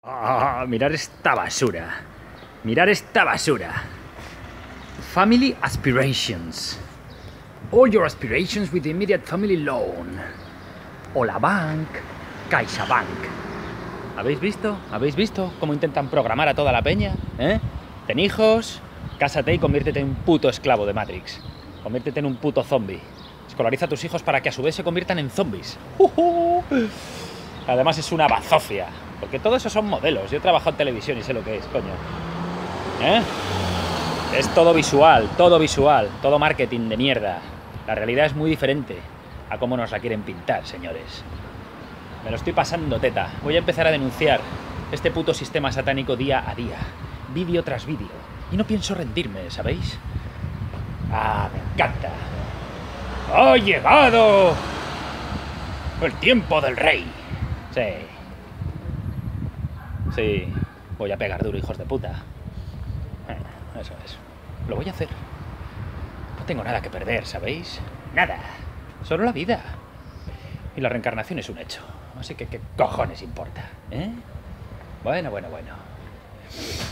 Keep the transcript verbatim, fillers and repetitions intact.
Oh, mirar esta basura. Mirar esta basura. Family aspirations. All your aspirations with immediate family loan. Olabank, CaixaBank. ¿Habéis visto? ¿Habéis visto cómo intentan programar a toda la peña? ¿Eh? Ten hijos, cásate y conviértete en un puto esclavo de Matrix. Conviértete en un puto zombie. Escolariza a tus hijos para que a su vez se conviertan en zombies. Uh -huh. Además es una bazofia. Porque todo eso son modelos. Yo he trabajado en televisión y sé lo que es, coño. ¿Eh? Es todo visual, todo visual, todo marketing de mierda. La realidad es muy diferente a cómo nos la quieren pintar, señores. Me lo estoy pasando teta. Voy a empezar a denunciar este puto sistema satánico día a día. Vídeo tras vídeo. Y no pienso rendirme, ¿sabéis? Ah, me encanta. ¡Ha llegado el tiempo del rey! Sí. Sí, voy a pegar duro, hijos de puta. Eso es. Lo voy a hacer. No tengo nada que perder, ¿sabéis? Nada. Solo la vida. Y la reencarnación es un hecho. Así que, ¿qué cojones importa? ¿Eh? Bueno, bueno, bueno.